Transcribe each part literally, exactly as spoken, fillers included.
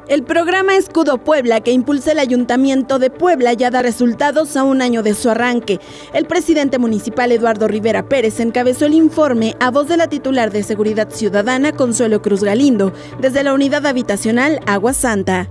El programa Escudo Puebla, que impulsa el Ayuntamiento de Puebla, ya da resultados a un año de su arranque. El presidente municipal Eduardo Rivera Pérez encabezó el informe a voz de la titular de Seguridad Ciudadana, Consuelo Cruz Galindo, desde la unidad habitacional Agua Santa.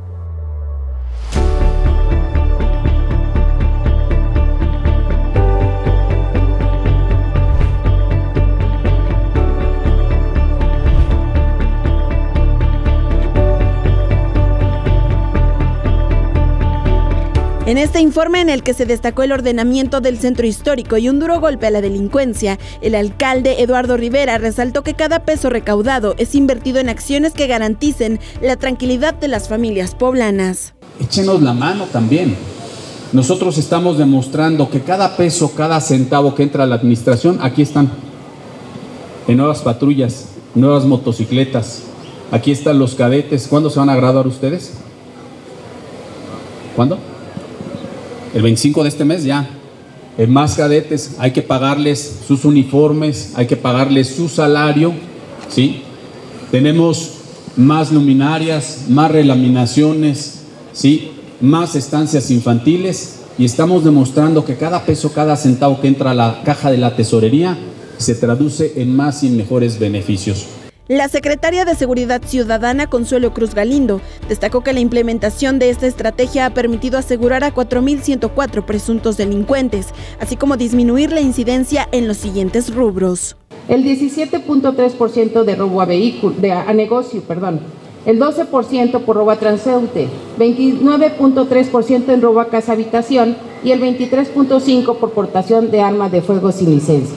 En este informe, en el que se destacó el ordenamiento del centro histórico y un duro golpe a la delincuencia, el alcalde Eduardo Rivera resaltó que cada peso recaudado es invertido en acciones que garanticen la tranquilidad de las familias poblanas. Échenos la mano también. Nosotros estamos demostrando que cada peso, cada centavo que entra a la administración, aquí están. En nuevas patrullas, nuevas motocicletas. Aquí están los cadetes. ¿Cuándo se van a graduar ustedes? ¿Cuándo? El veinticinco de este mes ya. En más cadetes, hay que pagarles sus uniformes, hay que pagarles su salario, ¿sí? Tenemos más luminarias, más relaminaciones, ¿sí? Más estancias infantiles, y estamos demostrando que cada peso, cada centavo que entra a la caja de la tesorería se traduce en más y mejores beneficios. La secretaria de Seguridad Ciudadana, Consuelo Cruz Galindo, destacó que la implementación de esta estrategia ha permitido asegurar a cuatro mil ciento cuatro presuntos delincuentes, así como disminuir la incidencia en los siguientes rubros. El diecisiete punto tres por ciento de robo a vehículo, de, a negocio, perdón. El doce por ciento por robo a transeúnte, veintinueve punto tres por ciento en robo a casa habitación y el veintitrés punto cinco por ciento por portación de armas de fuego sin licencia.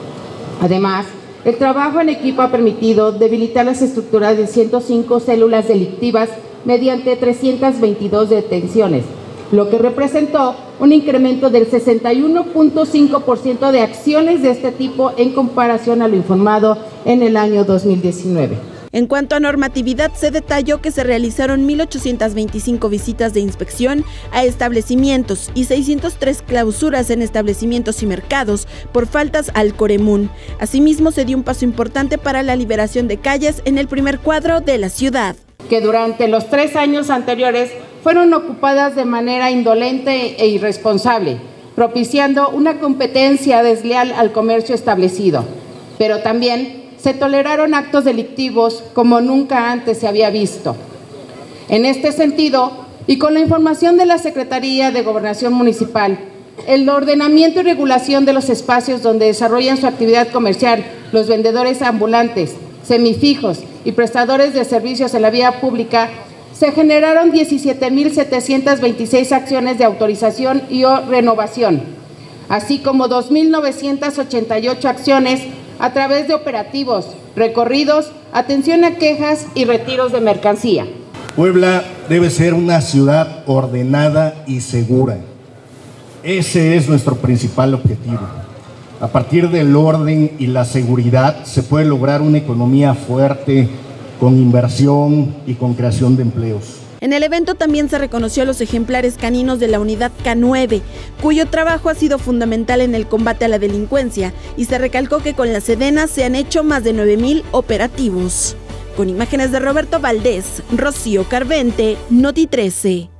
Además, el trabajo en equipo ha permitido debilitar las estructuras de ciento cinco células delictivas mediante trescientas veintidós detenciones, lo que representó un incremento del sesenta y uno punto cinco por ciento de acciones de este tipo en comparación a lo informado en el año dos mil diecinueve. En cuanto a normatividad, se detalló que se realizaron mil ochocientas veinticinco visitas de inspección a establecimientos y seiscientas tres clausuras en establecimientos y mercados por faltas al Coremún. Asimismo, se dio un paso importante para la liberación de calles en el primer cuadro de la ciudad, que durante los tres años anteriores fueron ocupadas de manera indolente e irresponsable, propiciando una competencia desleal al comercio establecido, pero también se toleraron actos delictivos como nunca antes se había visto. En este sentido, y con la información de la Secretaría de Gobernación Municipal, el ordenamiento y regulación de los espacios donde desarrollan su actividad comercial los vendedores ambulantes, semifijos y prestadores de servicios en la vía pública, se generaron diecisiete mil setecientas veintiséis acciones de autorización y o renovación, así como dos mil novecientas ochenta y ocho acciones a través de operativos, recorridos, atención a quejas y retiros de mercancía. Puebla debe ser una ciudad ordenada y segura. Ese es nuestro principal objetivo. A partir del orden y la seguridad se puede lograr una economía fuerte, con inversión y con creación de empleos. En el evento también se reconoció a los ejemplares caninos de la unidad K nueve, cuyo trabajo ha sido fundamental en el combate a la delincuencia, y se recalcó que con la Sedena se han hecho más de nueve mil operativos. Con imágenes de Roberto Valdés, Rocío Carvente, Noti trece.